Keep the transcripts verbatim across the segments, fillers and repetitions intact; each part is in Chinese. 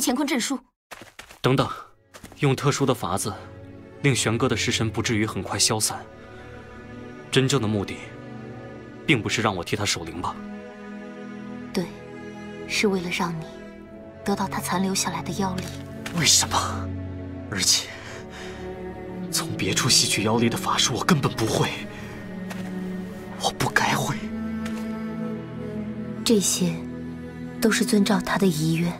乾坤阵书。 等等，用特殊的法子，令玄哥的尸身不至于很快消散。真正的目的，并不是让我替他守灵吧？ 对，是为了让你得到他残留下来的妖力。 为什么？而且，从别处吸取妖力的法术，我根本不会。我不该会。 这些，都是遵照他的遗愿。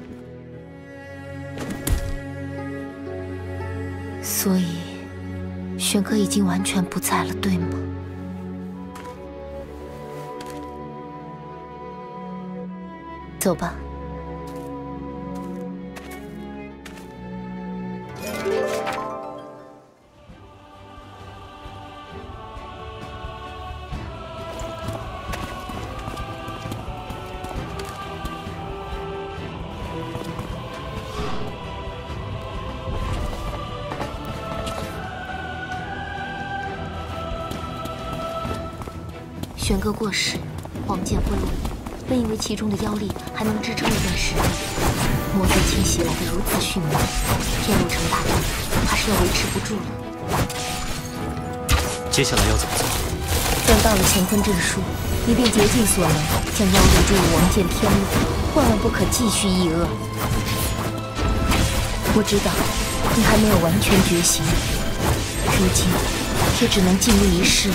所以，玄哥已经完全不在了，对吗？走吧。玄哥过世，王剑昏了。本以为其中的妖力还能支撑一段时间，魔族侵袭来得如此迅猛，天路城大战怕是要维持不住了。 接下来要怎么做？ 等到了乾坤阵书，你便竭尽所能将妖力注入王剑天路，万万不可继续抑恶。我知道你还没有完全觉醒，如今也只能尽力一试了。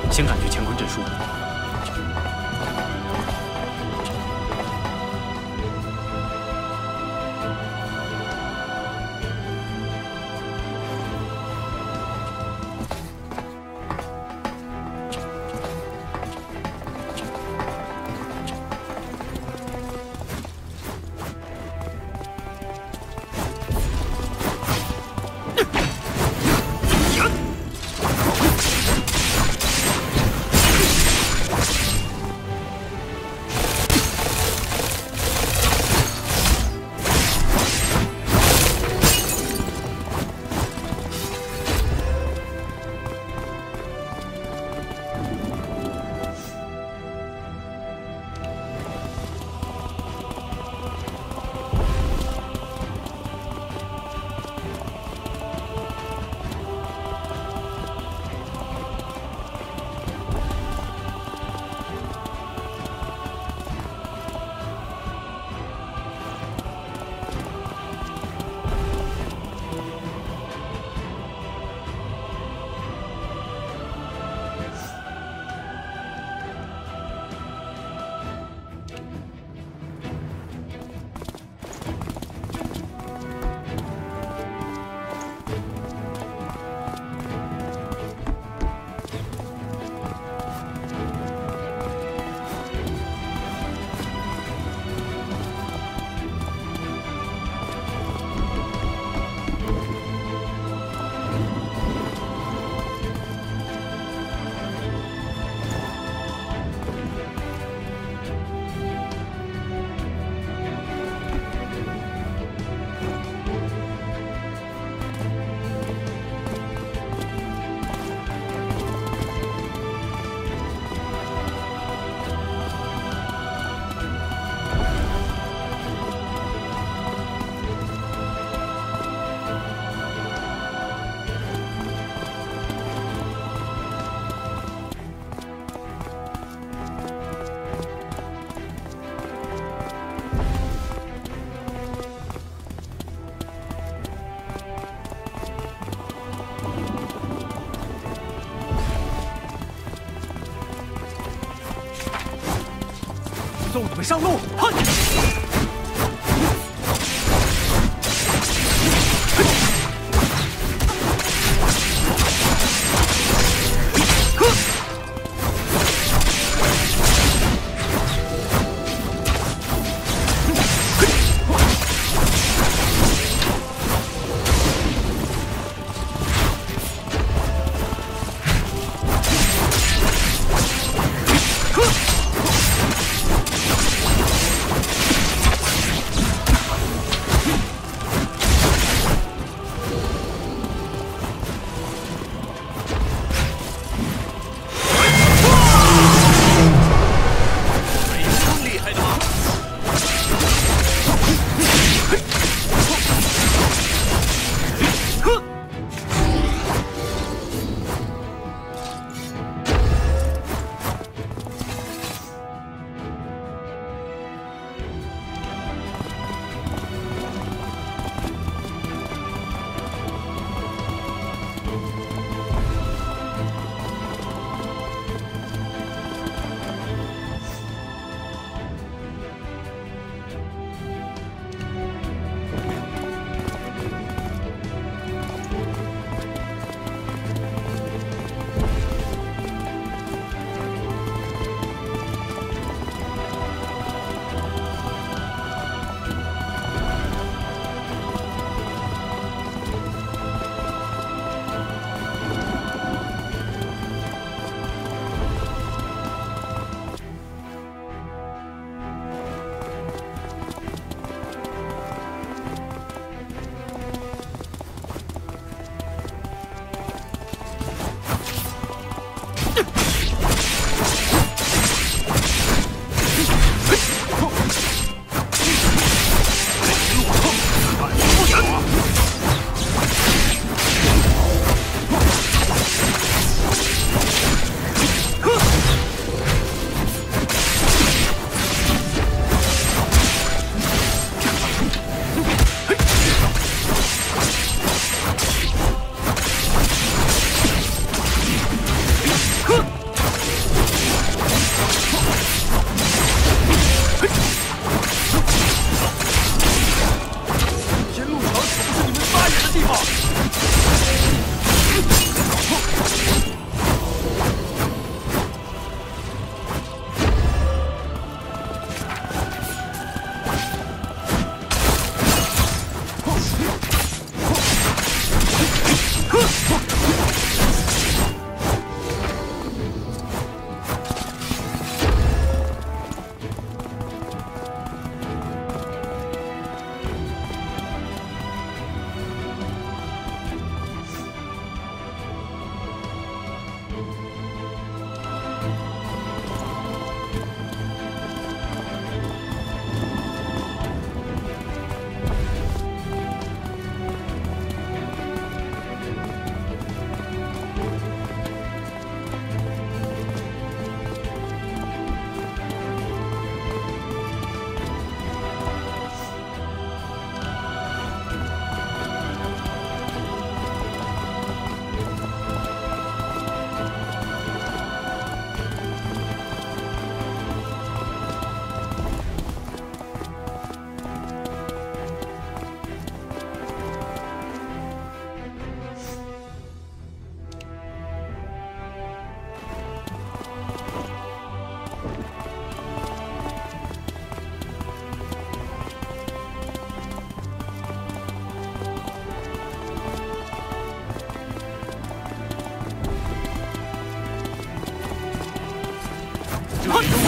先赶去乾坤阵书。 送你们上路！哼！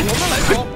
我们来走。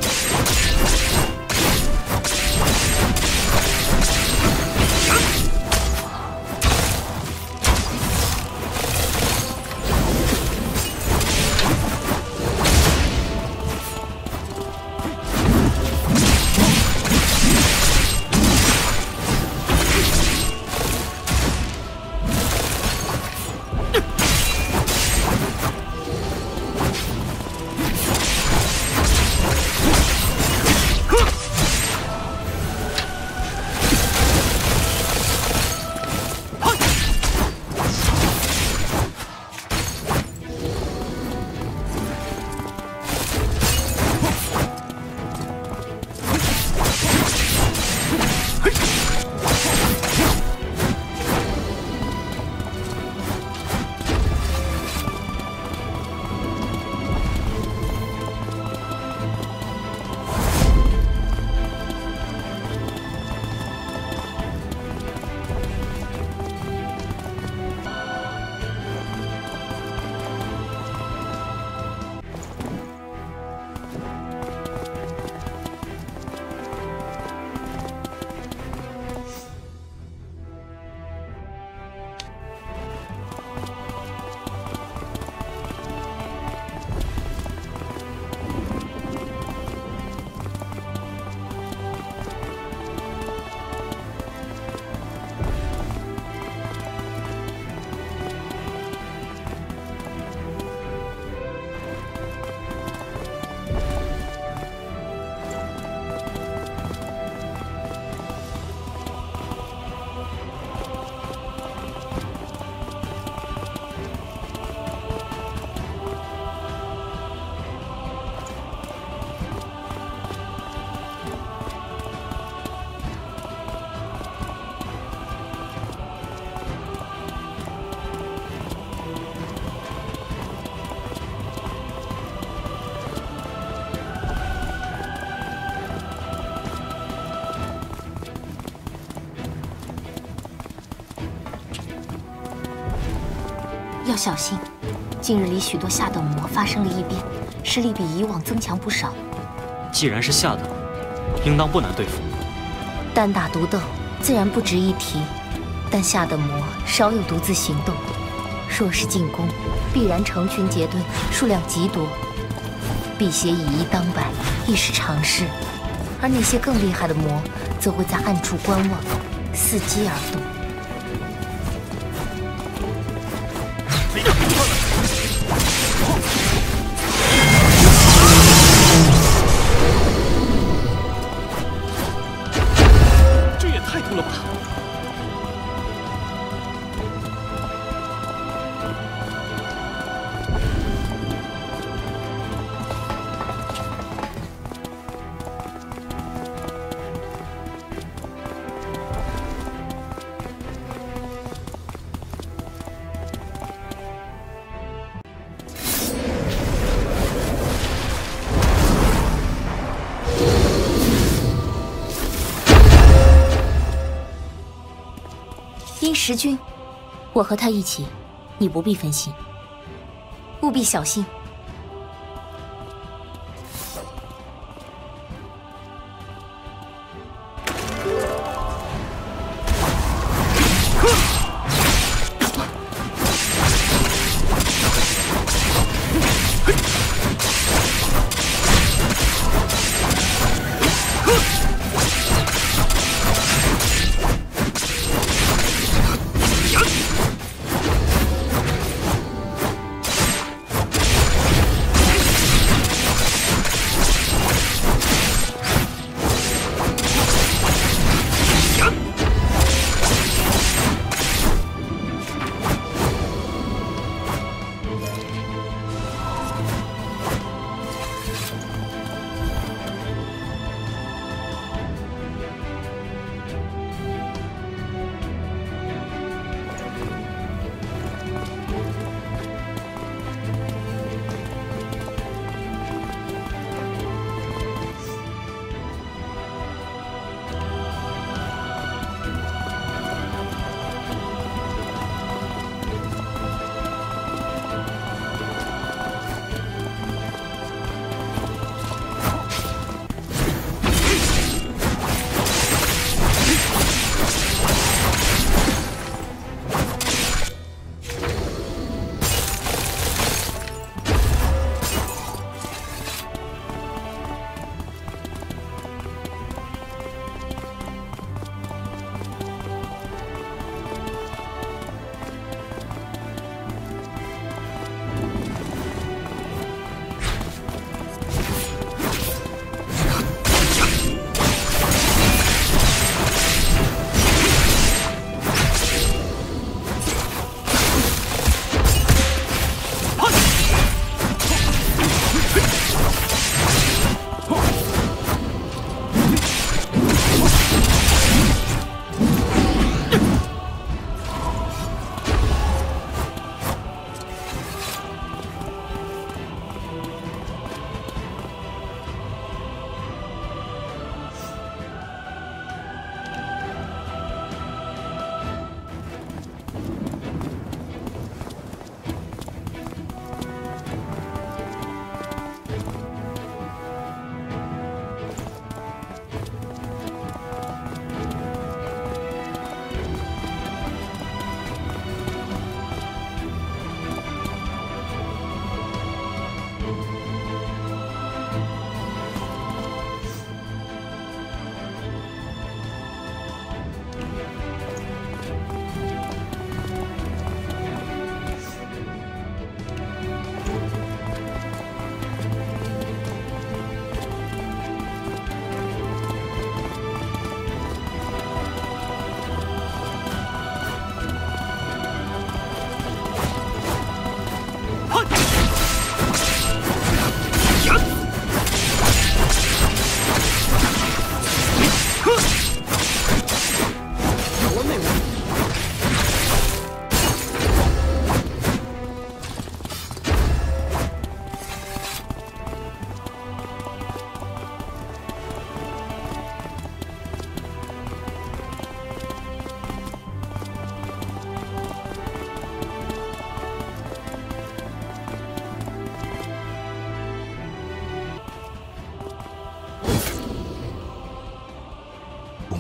要小心，近日里许多下等魔发生了异变，实力比以往增强不少。 既然是下等，应当不难对付。 单打独斗自然不值一提，但下等魔少有独自行动，若是进攻，必然成群结队，数量极多。辟邪以一当百，亦是常事。而那些更厉害的魔，则会在暗处观望，伺机而动。 这也太突了吧！ 殷时君，我和他一起，你不必分心，务必小心。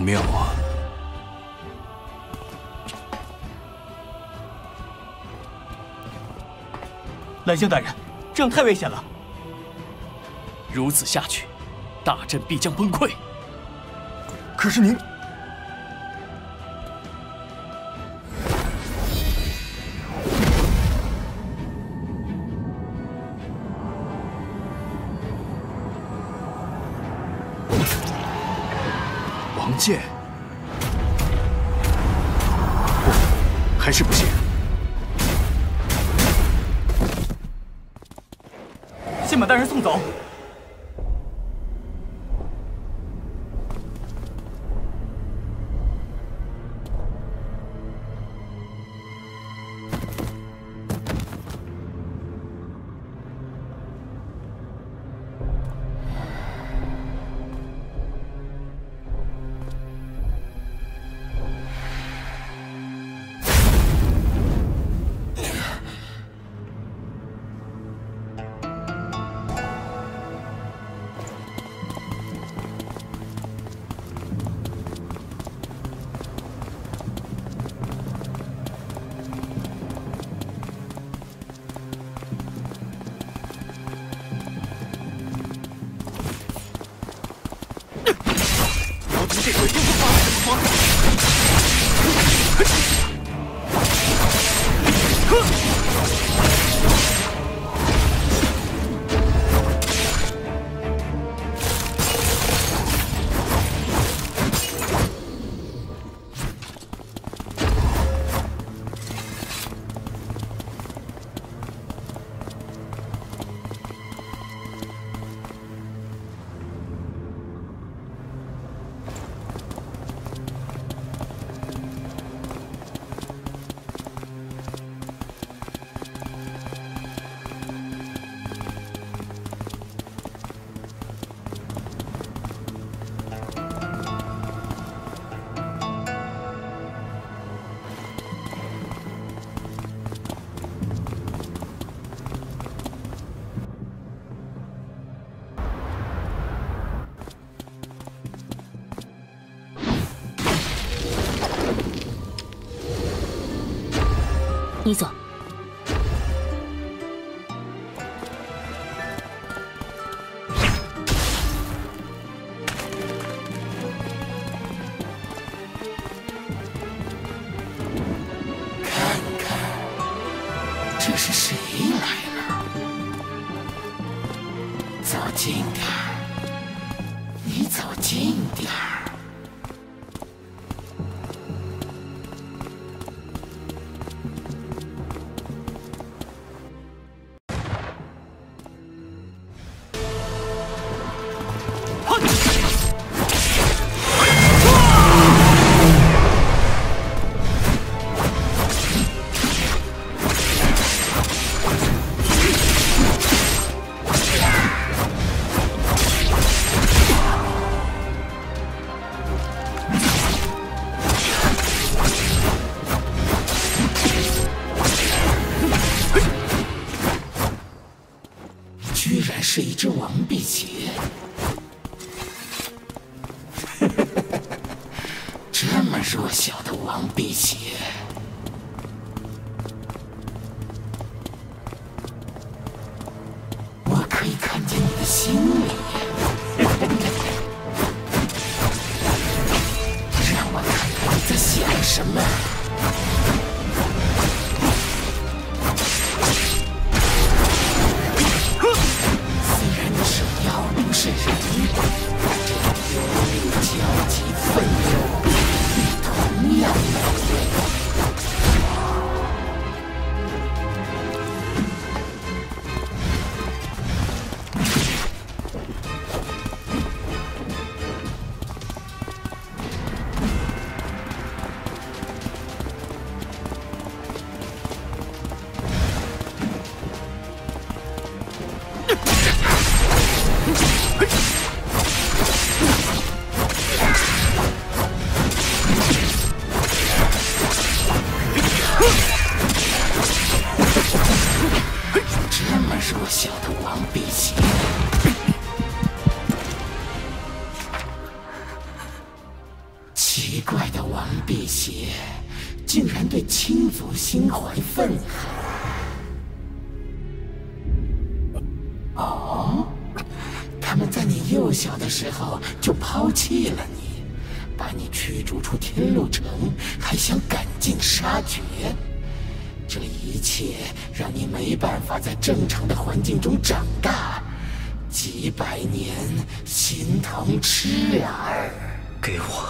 妙啊！ 蓝香大人，这样太危险了。 如此下去，大阵必将崩溃。 可是您，王剑，不，还是不行。 先把大人送走。 这回又会发生什么吗？ 你走。 看看，这是谁来了？走近点儿，你走近点儿。 居然是一只王辟邪！这么弱小的王辟邪，我可以看见你的心里。让我看看你在想什么。 是人，这种忧虑、焦急、愤怒，同样美味。弱小的王辟邪， 奇怪的王辟邪，竟然对亲族心怀愤恨。哦，他们在你幼小的时候就抛弃了你，把你驱逐出天路城，还想赶尽杀绝。这一切让你没办法在正常的环境中长大，几百年形同痴儿。 给我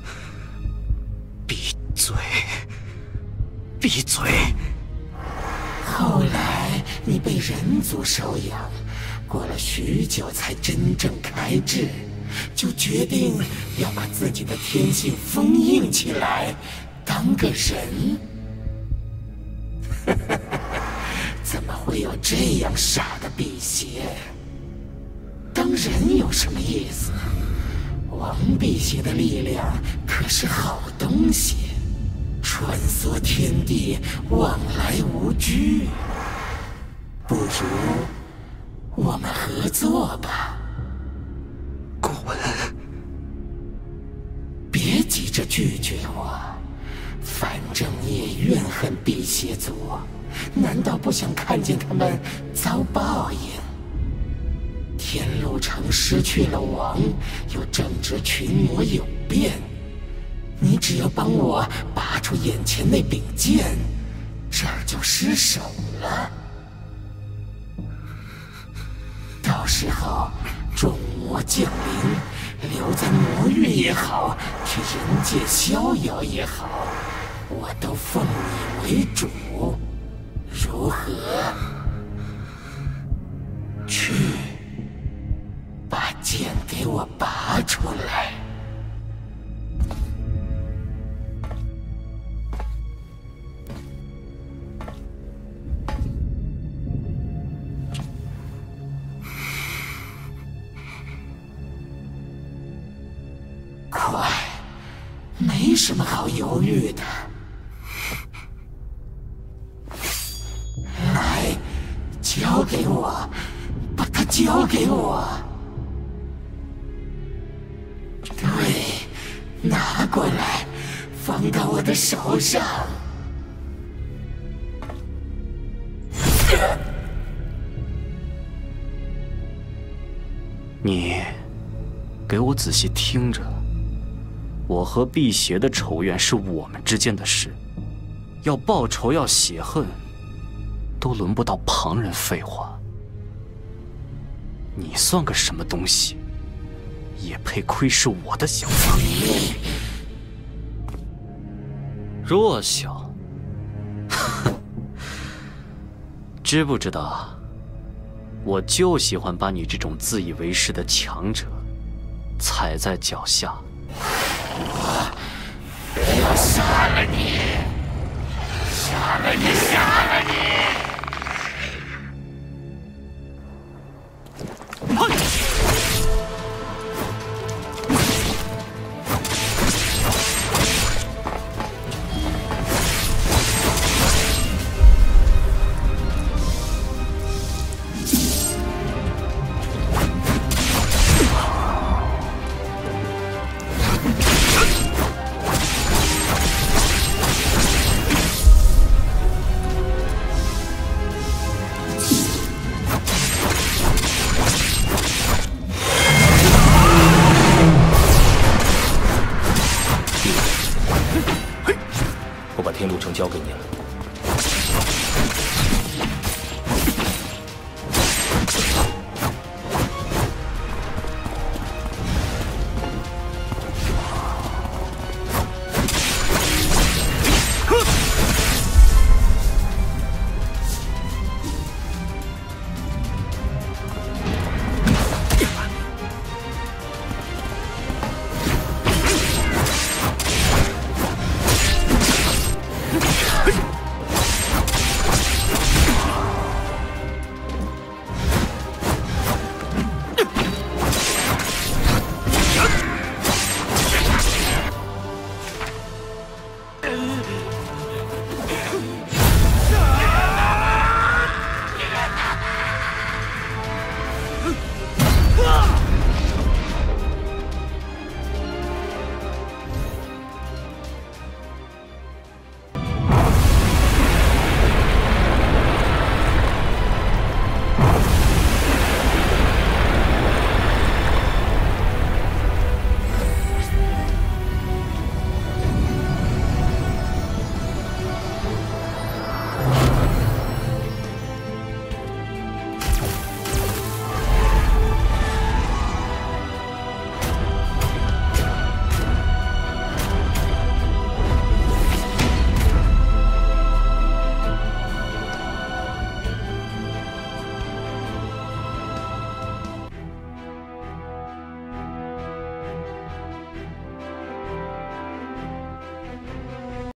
闭嘴！闭嘴！ 后来你被人族收养，过了许久才真正开智，就决定要把自己的天性封印起来，当个人。怎么会有这样傻的辟邪？当人有什么意思？王辟邪的力量可是好东西，穿梭天地，往来无拘。不如我们合作吧。 滚！ 别急着拒绝我，反正你也怨恨辟邪族，难道不想看见他们遭报应？天路城失去了王，又正值群魔有变，你只要帮我拔出眼前那柄剑，这儿就失手了。到时候众魔降临，留在魔域也好，去人界逍遥也好，我都奉你为主，如何？去，把剑给我拔出来。快，没什么好犹豫的。来，交给我，把它交给我。对，拿过来，放到我的手上。 你给我仔细听着，我和辟邪的仇怨是我们之间的事，要报仇要血恨，都轮不到旁人废话。你算个什么东西，也配窥视我的想法？弱小，知不知道？我就喜欢把你这种自以为是的强者踩在脚下。 我要杀了你！杀了你！杀了你！ 天路城交给你了，